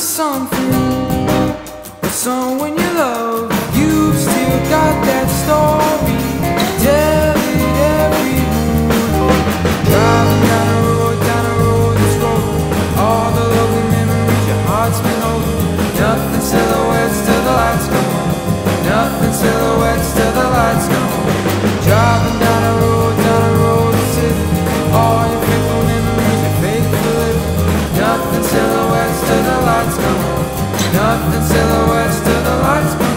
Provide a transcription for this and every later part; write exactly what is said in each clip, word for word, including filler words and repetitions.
something, someone you love. You've still got that story, tell it every morning. Driving down the road, down the road that's rolling, all the lovely memories your heart's been holding. Nothing silhouettes till the lights come on, nothing silhouettes till the lights come on. Driving down the road, down the road to city, all your faithful memories, your faithful living. Nothing silhouettes till the lights come on, nothing silhouettes till the lights come on.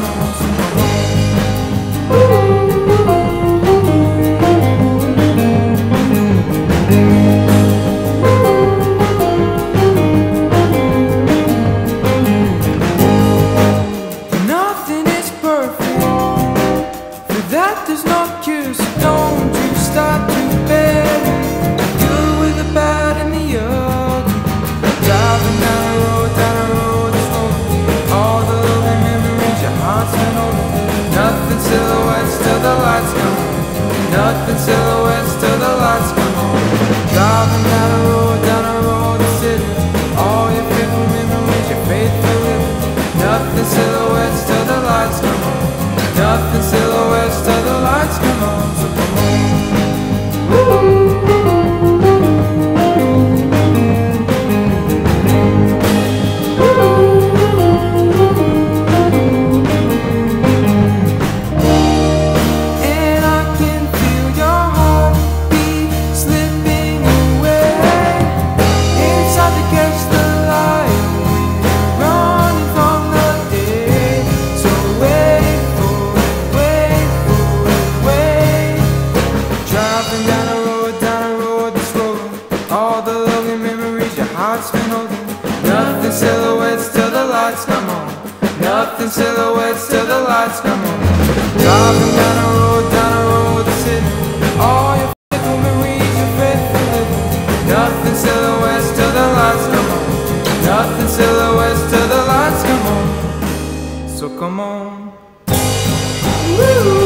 Nothing is perfect, for that there's no cure, so don't you start to bury the good with the bad and the ugly. Driving down the road, down the road that's rolling, all the lovely memories your heart's been holding. Nothing silhouettes till the lights come on, nothing silhouettes till the lights come on. Driving down the road, down the road to city, all your faithful memories, your faithful living. Nothing silhouettes till the lights come on, nothing silhouettes till the lights come on. So come on. Woo. Nothing silhouettes till the lights come on, nothing silhouettes till the lights come on. Driving down the road, down the road to city, all your faithful memories, your faithful living. Nothing silhouettes till the lights come on, nothing silhouettes till the lights come on. So come on. Woo!